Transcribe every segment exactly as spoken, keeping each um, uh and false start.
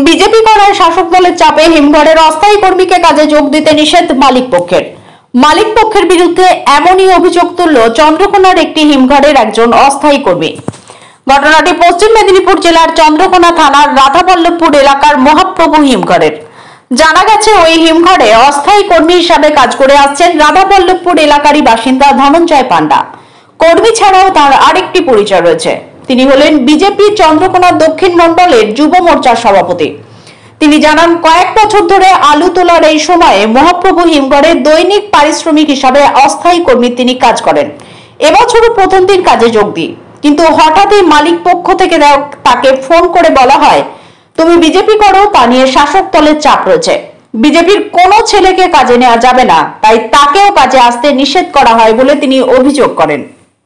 BJP করায় শাসক দলের চাপে হিমঘরের অস্থায়ী কর্মীকে কাজে যোগ দিতে নিষেধ মালিক পক্ষের। মালিক পক্ষের বিরুদ্ধে এমনই অভিযোগ তুলল চন্দ্রকোনার একটি হিমঘরের একজন অস্থায়ী কর্মী। ঘটনাটি পশ্চিম মেদিনীপুর জেলার চন্দ্রকোনা থানার রাধাবল্লভপুর এলাকার মহাপ্রভু হিমঘরের। জানা গেছে, ওই হিমঘরে অস্থায়ী কর্মী হিসাবে কাজ করে আসছেন রাধাবল্লভপুর এলাকারই বাসিন্দা ধনঞ্জয় পান্ডা। কর্মী ছাড়াও তার আরেকটি পরিচয় রয়েছে, তিনি হলেন বিজেপি চন্দ্রকোনা দক্ষিণ মণ্ডলের যুব মোর্চার সভাপতি। তিনি জানান, কয়েক বছর ধরে আলু তোলার এই সময়ে মহাপ্রভু হিমঘরে দৈনিক পারিশ্রমিক হিসাবে অস্থায়ী কর্মী তিনি কাজ করেন। এবছরও প্রথম দিন কাজে যোগ দিই, কিন্তু হঠাৎই মালিক পক্ষ থেকে তাকে ফোন করে বলা হয়, তুমি বিজেপি করো, তা নিয়ে শাসক দলের চাপ রয়েছে, বিজেপির কোনো ছেলেকে কাজে নেওয়া যাবে না, তাই তাকেও কাজে আসতে নিষেধ করা হয় বলে তিনি অভিযোগ করেন।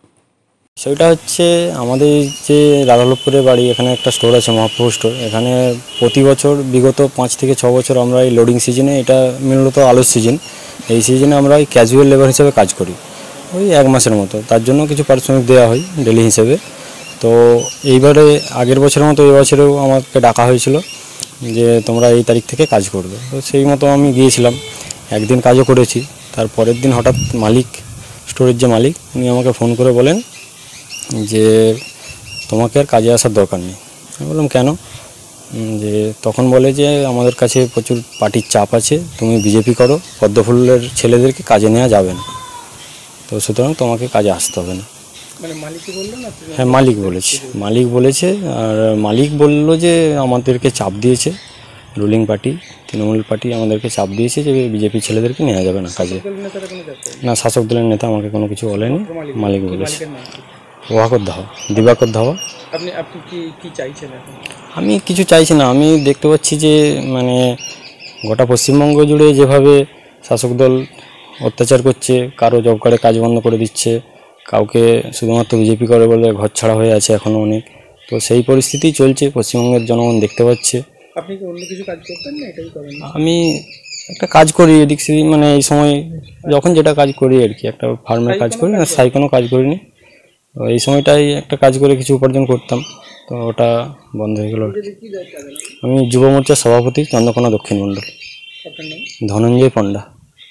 সেটা হচ্ছে আমাদের যে রাধাবল্লভপুরে বাড়ি, এখানে একটা স্টোর আছে মহাপ্রভু স্টোর। এখানে প্রতি বছর বিগত পাঁচ থেকে ছ বছর আমরা এই লোডিং সিজনে, এটা মূলত আলুর সিজন, এই সিজনে আমরা ওই ক্যাজুয়াল লেবার হিসেবে কাজ করি ওই এক মাসের মতো। তার জন্য কিছু পারিশ্রমিক দেওয়া হয় ডেলি হিসেবে। তো এইবারে আগের বছরের মতো এই বছরেও আমাকে ডাকা হয়েছিল যে তোমরা এই তারিখ থেকে কাজ করবে। তো সেই মতো আমি গিয়েছিলাম, একদিন কাজও করেছি। তার পরের দিন হঠাৎ মালিক, স্টোরের যে মালিক, উনি আমাকে ফোন করে বলেন যে তোমাকে আর কাজে আসার দরকার নেই। আমি বললাম কেন? যে তখন বলে যে আমাদের কাছে প্রচুর পার্টির চাপ আছে, তুমি বিজেপি করো, পদ্মফুলের ছেলেদেরকে কাজে নেওয়া যাবে না, তো সুতরাং তোমাকে কাজে আসতে হবে না। মানে মালিকই বললো না? হ্যাঁ, মালিক বলেছে, মালিক বলেছে। আর মালিক বলল যে আমাদেরকে চাপ দিয়েছে, রুলিং পার্টি তৃণমূল পার্টি আমাদেরকে চাপ দিয়েছে যে বিজেপি ছেলেদেরকে নেওয়া যাবে না কাজে। না, শাসক দলের নেতা আমাকে কোনো কিছু বলেনি, মালিক বলেছে। ওয়াকর ধাওয়া, দিবাকর ধাওয়া। আপনি আপনি কি কি চাইছেন এখন? আমি কিছু চাইছি না। আমি দেখতে পাচ্ছি যে মানে গোটা পশ্চিমবঙ্গ জুড়ে যেভাবে শাসক দল অত্যাচার করছে, কারো জব কার্ডে কাজ বন্ধ করে দিচ্ছে, কাউকে শুধুমাত্র বিজেপি করে বলে ঘর ছাড়া হয়ে আছে এখনও অনেক। তো সেই পরিস্থিতি চলছে, পশ্চিমবঙ্গের জনগণ দেখতে পাচ্ছে। আপনি কি অন্য কিছু কাজ করতেন না এটাই করেন? আমি একটা কাজ করি এদিক সেদিক, মানে এই সময় যখন যেটা কাজ করি আর কি, একটা ফার্মের কাজ করি, না সাই কোনো কাজ করিনি। তো এই সময়টাই একটা কাজ করে কিছু উপার্জন করতাম, তো ওটা বন্ধ হয়ে গেল। আমি যুব মোর্চার সভাপতি, চন্দ্রকোনা দক্ষিণ মণ্ডল, ধনঞ্জয় পান্ডা।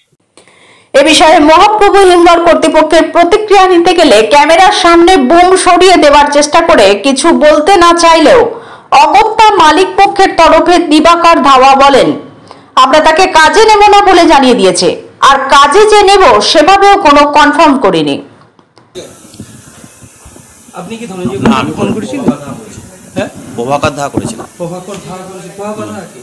এ বিষয়ে মহাপ্রভু হিমঘর কর্তৃপক্ষের প্রতিক্রিয়া নিতে গেলে ক্যামেরার সামনে বুম সরিয়ে দেওয়ার চেষ্টা করে কিছু বলতে না চাইলেও অগত্যা মালিক পক্ষের তরফে দিবাকর ধাওয়া বলেন, আমরা তাকে কাজে নেব না বলে জানিয়ে দিয়েছে, আর কাজে যে নেব সেভাবেও কোনো কনফার্ম করিনি। আপনি কি ধনঞ্জয় আমি ফোন করেছিলেন? হ্যাঁ, প্রভাকর ধাওয়া করেছিলাম। প্রভাকর ধাওয়া করেছে। প্রভাকর ধাওয়া কি?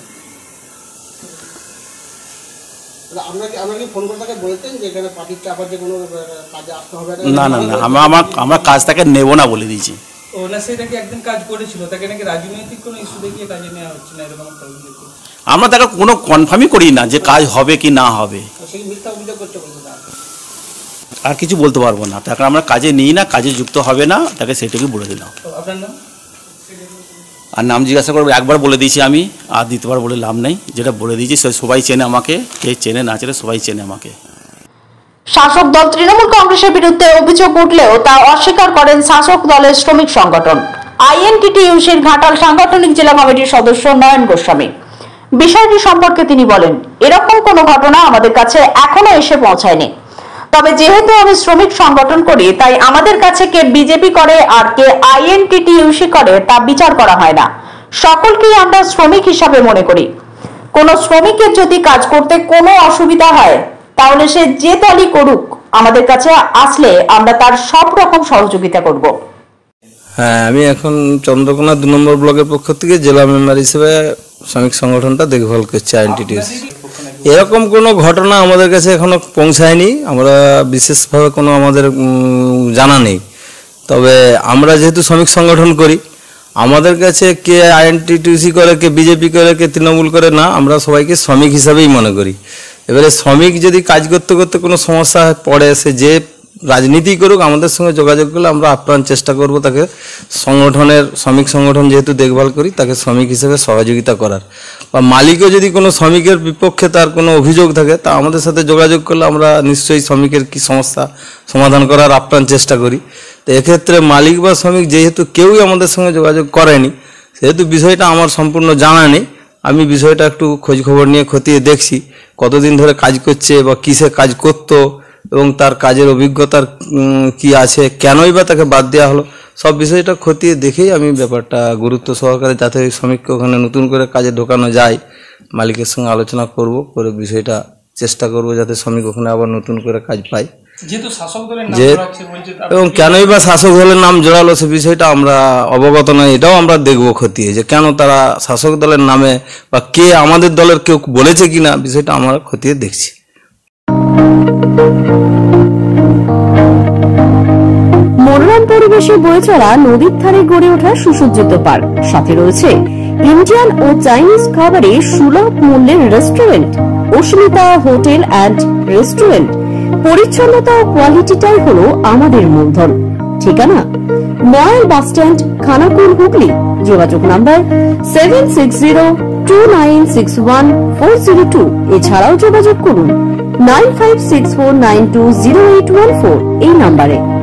আপনাকে আমাকে ফোন করে তাকে বলতেন যে এখানে পার্টির চাপে যে কোনো কাজে আসতে হবে না। না না আমরা আমার আমরা কাজটাকে নেব না বলে দিয়েছি। ও না, সেটা কি একদিন কাজ করেছিল, তাকে নাকি রাজনৈতিক কোনো ইস্যু দেখিয়ে কাজে নেওয়া হচ্ছে না, এরকম একটা অভিযোগ। আমরা তাকে কোনো কনফার্মই করি না যে কাজ হবে কি না হবে। সেই মিথ্যা অভিযোগ করতে বলতে আর কিছু বলতে পারবো না, তাকে আমরা কাজে নিই না, কাজে যুক্ত হবে না, তাকে সেটুকুই বলে দিলাম। আপনার নাম? আর নাম জিজ্ঞাসা করবো, একবার বলে দিয়েছি আমি, আর দ্বিতীয়বার বলে লাভ নেই। যেটা বলে দিয়েছি সবাই চেনে আমাকে, কে চেনে না চেনে সবাই চেনে আমাকে। শাসক দল তৃণমূল কংগ্রেসের বিরুদ্ধে অভিযোগ উঠলেও তা অস্বীকার করেন শাসক দলের শ্রমিক সংগঠন আইএনটিটিইউসির ঘাটাল সাংগঠনিক জেলা কমিটির সদস্য নয়ন গোস্বামী। বিষয়টি সম্পর্কে তিনি বলেন, এরকম কোনো ঘটনা আমাদের কাছে এখনো এসে পৌঁছায়নি, তবে যেহেতু আমি শ্রমিক সংগঠন করি, তাই আমাদের কাছে কে বিজেপি করে আর কে আইএনটিটিইউসি করে তা বিচার করা হয় না, সকলকেই আমরা শ্রমিক হিসাবে মনে করি। কোন শ্রমিকের যদি কাজ করতে কোনো অসুবিধা হয়, তাহলে সে যে দলই করুক, আমাদের কাছে আসলে আমরা তার সব রকম সহযোগিতা করব। হ্যাঁ, আমি এখন চন্দ্রকোনা দু নম্বর ব্লকের পক্ষ থেকে জেলা মেম্বার হিসেবে শ্রমিক সংগঠনটা দেখভাল করছি আইএনটিটিইউসি। এরকম কোনো ঘটনা আমাদের কাছে এখনো পৌঁছায়নি, আমরা বিশেষভাবে কোনো আমাদের জানা নেই। তবে আমরা যেহেতু শ্রমিক সংগঠন করি, আমাদের কাছে কে আইএনটিটিইউসি করে, কে বিজেপি করে, কে তৃণমূল করে না, আমরা সবাইকে শ্রমিক হিসাবেই মনে করি। এবারে শ্রমিক যদি কাজ করতে করতে কোনো সমস্যা পড়ে, সে যে রাজনীতি করুক, আমাদের সঙ্গে যোগাযোগ করলে আমরা আপ্রাণ চেষ্টা করব তাকে সংগঠনের, শ্রমিক সংগঠন যেহেতু দেখভাল করি, তাকে শ্রমিক হিসেবে সহযোগিতা করার। বা মালিকও যদি কোনো শ্রমিকের বিপক্ষে তার কোনো অভিযোগ থাকে, তা আমাদের সাথে যোগাযোগ করলে আমরা নিশ্চয়ই শ্রমিকের কি সমস্যা সমাধান করার আপ্রাণ চেষ্টা করি। তো এক্ষেত্রে মালিক বা শ্রমিক যেহেতু কেউই আমাদের সঙ্গে যোগাযোগ করেনি, সেহেতু বিষয়টা আমার সম্পূর্ণ জানা নেই। আমি বিষয়টা একটু খোঁজ খবর নিয়ে খতিয়ে দেখছি কতদিন ধরে কাজ করছে বা কিসে কাজ করতো এবং তার কাজের অভিজ্ঞতার কি আছে, কেনই বা তাকে বাদ দেওয়া হলো, সব বিষয়টা খতিয়ে দেখেই আমি ব্যাপারটা গুরুত্ব সহকারে যাতে ওই শ্রমিককে ওখানে নতুন করে কাজে ঢোকানো যায় মালিকের সঙ্গে আলোচনা করব, করে বিষয়টা চেষ্টা করব যাতে শ্রমিক ওখানে আবার নতুন করে কাজ পায়। যেহেতু শাসক দলের নাম যে জড়াচ্ছে বলছে, এবং কেনই বা শাসক দলের নাম জড়ালো সে বিষয়টা আমরা অবগত নয়, এটাও আমরা দেখব খতিয়ে যে কেন তারা শাসক দলের নামে বা কে আমাদের দলের কেউ বলেছে কিনা বিষয়টা আমরা খতিয়ে দেখছি। মনোরম পরিবেশে বয়ে চলা নদীর ধারে গড়ে ওঠা সুসজ্জিত পার্ক, সাথে রয়েছে ইন্ডিয়ান ও চাইনিজ খাবারে সুলভ মূল্যের restaurant Asmita hotel and restaurant. পরিচ্ছন্নতা ও কোয়ালিটিটাই হলো আমাদের মূলধন। ঠিকানা ময়াল বাস স্ট্যান্ড, খানাকুল, হুগলি। যোগাযোগ number seven six zero two nine six one four zero two. এছাড়াও যোগাযোগ করুন nine five six four nine two zero eight one four এই নাম্বারে।